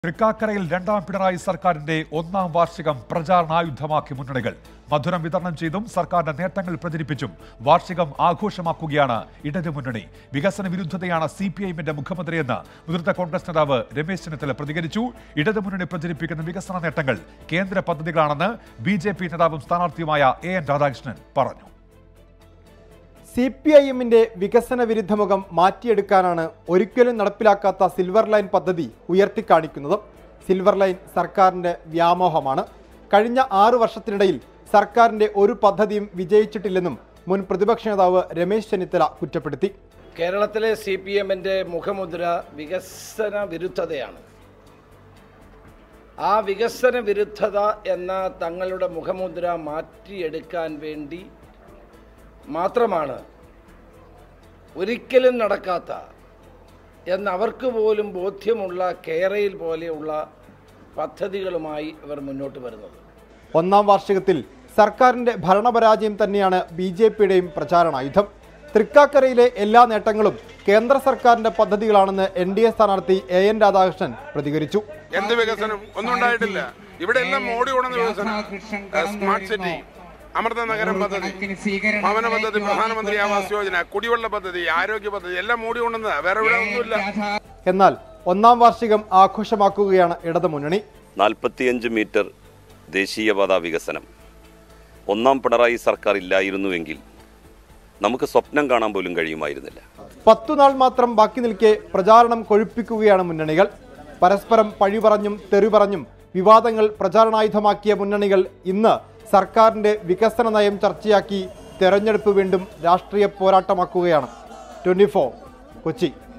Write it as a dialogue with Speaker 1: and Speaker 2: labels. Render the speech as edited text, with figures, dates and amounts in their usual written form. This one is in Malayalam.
Speaker 1: തൃക്കാക്കരയിൽ രണ്ടാം പിണറായി സർക്കാരിന്റെ ഒന്നാം വാർഷികം പ്രചാരണായുധമാക്കി മുന്നണികൾ. മധുരം വിതരണം ചെയ്തും സർക്കാരിന്റെ നേട്ടങ്ങൾ പ്രചരിപ്പിച്ചും വാർഷികം ആഘോഷമാക്കുകയാണ് ഇടതുമുന്നണി. വികസന വിരുദ്ധതയാണ് CPIഎമ്മിന്റെ മുഖമുദ്രയെന്ന് മുതിർന്ന കോൺഗ്രസ് നേതാവ് രമേശ് ചെന്നിത്തല പ്രതികരിച്ചു. ഇടതുമുന്നണി പ്രചരിപ്പിക്കുന്ന വികസന നേട്ടങ്ങൾ കേന്ദ്ര പദ്ധതികളാണെന്ന് BJP നേതാവും സ്ഥാനാർത്ഥിയുമായ AN രാധാകൃഷ്ണൻ പറഞ്ഞു.
Speaker 2: CPIഎമ്മിന്റെ വികസന വിരുദ്ധ മുഖം മാറ്റിയെടുക്കാനാണ് ഒരിക്കലും നടപ്പിലാക്കാത്ത സിൽവർ ലൈൻ പദ്ധതി ഉയർത്തിക്കാണിക്കുന്നത്. സിൽവർ ലൈൻ സർക്കാരിന്റെ വ്യാമോഹമാണ്. കഴിഞ്ഞ 6 വർഷത്തിനിടയിൽ സർക്കാരിന്റെ ഒരു പദ്ധതിയും വിജയിച്ചിട്ടില്ലെന്നും മുൻ പ്രതിപക്ഷ നേതാവ് രമേശ് ചെന്നിത്തല കുറ്റപ്പെടുത്തി.
Speaker 3: കേരളത്തിലെ CPIഎമ്മിന്റെ മുഖമുദ്ര വികസന വിരുദ്ധതയാണ്. ആ വികസന വിരുദ്ധത എന്ന തങ്ങളുടെ മുഖമുദ്ര മാറ്റിയെടുക്കാൻ വേണ്ടി മാത്രമാണ് ഒരിക്കലും നടക്കാത്ത എന്നവർക്ക് പോലും ബോധ്യമുള്ള കേരയിൽ പോലെയുള്ള പദ്ധതികളുമായി ഇവർ മുന്നോട്ട് വരുന്നത്.
Speaker 2: ഒന്നാം വാർഷികത്തിൽ സർക്കാരിന്റെ ഭരണപരാജയം തന്നെയാണ് BJPയുടെയും പ്രചാരണായുധം. തൃക്കാക്കരയിലെ എല്ലാ നേട്ടങ്ങളും കേന്ദ്ര സർക്കാരിന്റെ പദ്ധതികളാണെന്ന് NDA സ്ഥാനാർത്ഥി AN രാധാകൃഷ്ണൻ പ്രതികരിച്ചു.
Speaker 4: എന്ത് വികസനം ഒന്നും ഉണ്ടായിട്ടില്ല. ഇവിടെ എല്ലാം മോഡി കൊണ്ടുവന്ന വികസനം, സ്മാർട്ട് സിറ്റി, അമൃത നഗരം പദ്ധതി, ഭവന പദ്ധതി, പ്രധാനമന്ത്രി ആവാസ് യോജന, കുടിവെള്ള പദ്ധതി, ആരോഗ്യ പദ്ധതി എല്ലാം മോഡി കൊണ്ടുവന്ന, വേറെ ഇവിടെ ഒന്നുമില്ല.
Speaker 2: എന്നാൽ ഒന്നാം വാർഷികം ആഘോഷമാക്കുകയാണ് ഇടതുമുന്നണി.
Speaker 5: 45 മീറ്റർ ദേശീയപാത വികസനം ഒന്നാം പിണറായി സർക്കാർ ഇല്ലായിരുന്നുവെങ്കിൽ നമുക്ക് സ്വപ്നം കാണാൻ പോലും കഴിയുമായിരുന്നില്ല.
Speaker 2: 10 നാൾ മാത്രം ബാക്കി നിൽക്കെ പ്രചാരണം കൊഴുപ്പിക്കുകയാണ് മുന്നണികൾ. പരസ്പരം പഴി പറഞ്ഞും തെറി പറഞ്ഞും വിവാദങ്ങൾ പ്രചാരണായുധമാക്കിയ മുന്നണികൾ ഇന്ന് സർക്കാരിന്റെ വികസന നയം ചർച്ചയാക്കി തെരഞ്ഞെടുപ്പ് വീണ്ടും രാഷ്ട്രീയ പോരാട്ടമാക്കുകയാണ്. 24 കൊച്ചി.